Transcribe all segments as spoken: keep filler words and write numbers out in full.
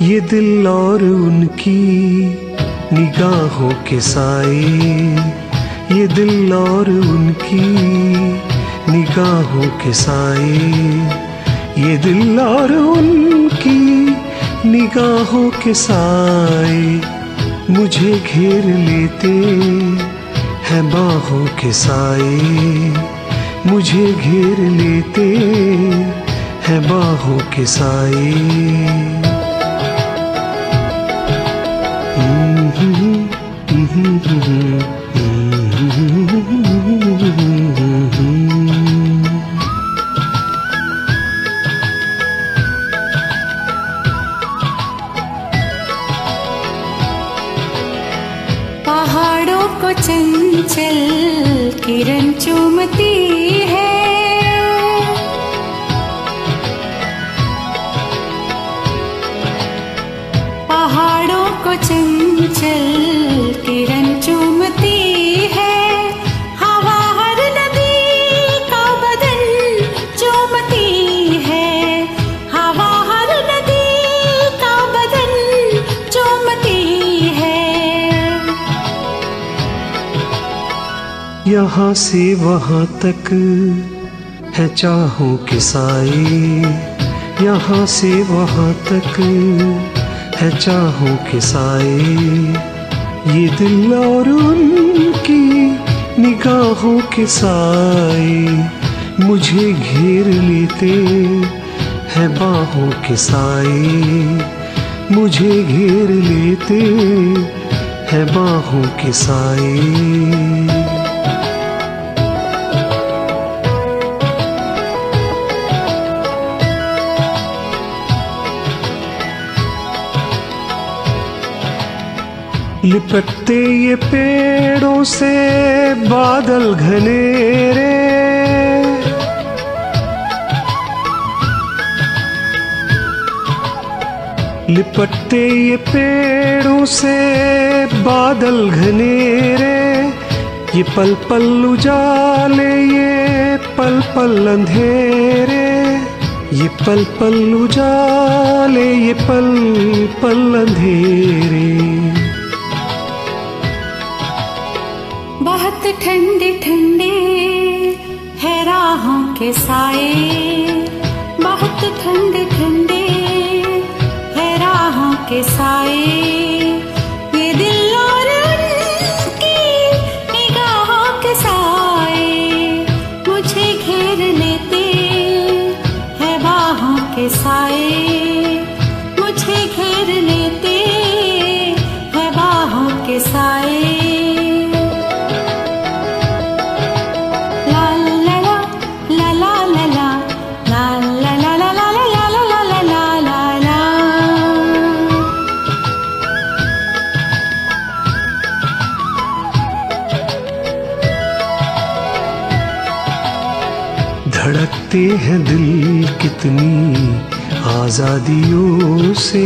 ये दिल और उनकी निगाहों के साए, ये दिल और उनकी निगाहों के साए, ये दिल और उनकी निगाहों के साए मुझे घेर लेते हैं बाहों के साए, मुझे घेर लेते हैं बाहों के साए। पहाड़ों को चंचल किरण चूमती है, पहाड़ों को चंचल किरण चूमती है, हवा हर नदी का बदन चूमती है, हवा हर नदी का बदन चूमती है। यहाँ से वहाँ तक है चाहों के साए, यहाँ से वहाँ तक है चाहों के साए, ये दिल और उनकी निगाहों के साए मुझे घेर लेते हैं बाहों के साए, मुझे घेर लेते हैं बाहों के साए। लिपटते ये पेड़ों से बादल घनेरे, लिपटते ये पेड़ों से बादल घनेरे, ये पल पल उजाले ये पल पल अंधेरे, ये पल पल उजाले ये पल पल अंधेरे। बहुत ठंडे ठंडे है राहों के साए, बहुत ठंडे ठंडे है राहों के साए, ये दिल और उनकी निगाहों के साए मुझे घेर लेते हैं बाहों के साए, मुझे घेर लेते हैं बाहों के साए। धड़कते हैं दिल कितनी आजादियों से,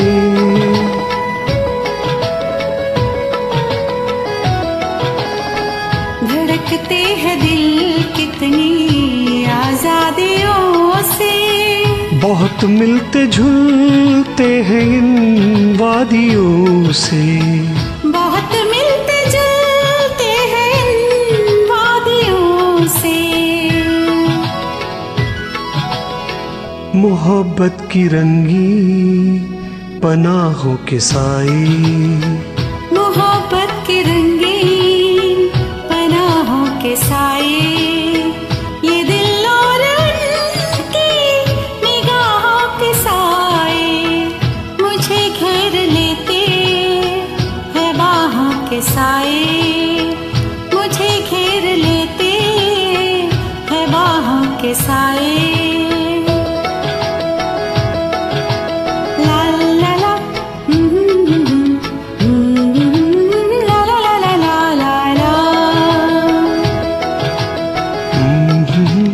धड़कते हैं दिल कितनी आजादियों से, बहुत मिलते झूलते हैं इन वादियों से, बहुत मिलते जुलते हैं इन वादियों से। मोहब्बत की रंगी पनाहों के साए, मोहब्बत की रंगीन पनाहों के साए, ये दिल और उनकी निगाहों के साए मुझे घेर लेते हैं बाहों के साए, मुझे घेर लेते हैं बाहों के साए।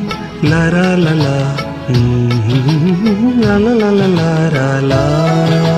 La la la la, la la la la la la la.